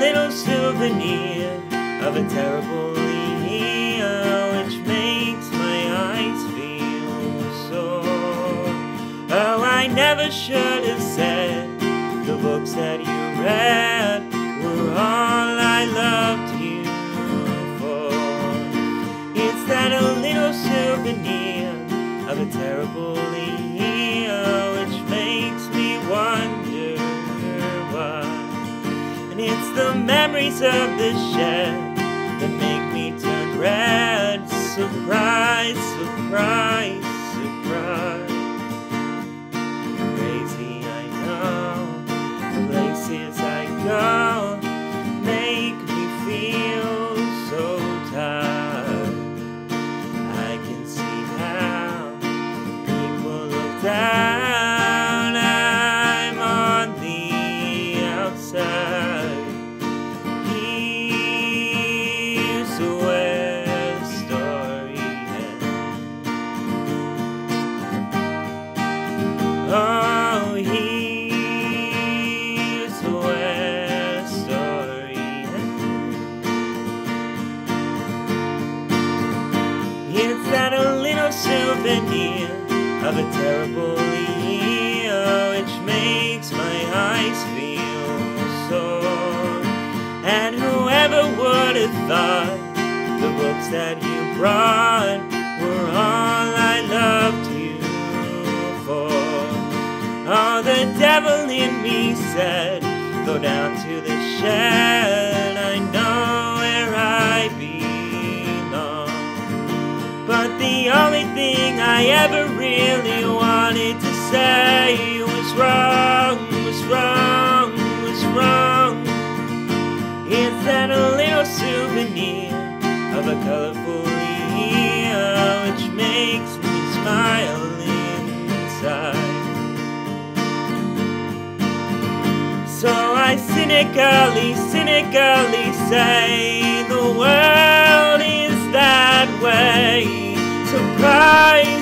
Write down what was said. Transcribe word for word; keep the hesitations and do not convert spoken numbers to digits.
little souvenir of a terrible year, which makes my eyes feel sore. Oh, I never should have said the books that you read were all I loved you for. It's that a little souvenir of a terrible year, which makes me wonder why. And it's the memories of the shed that make me turn red. Surprise, surprise, surprise. Crazy, I know. The places I go make me feel so tired. I can see how people look down. I'm on the outside. Here's where the story ends. Oh, here's where the story ends. It's that a little souvenir of a terrible year, which makes my eyes feel sore. And whoever would have thought the books that you brought were all I loved you for. Oh, the devil in me said, go down to the shed, I know where I belong. But the only thing I ever really wanted to say was wrong, was wrong, was wrong. It's that a little souvenir of a colorful year, which makes me smile inside. So I cynically, cynically say the world is that way. Surprise,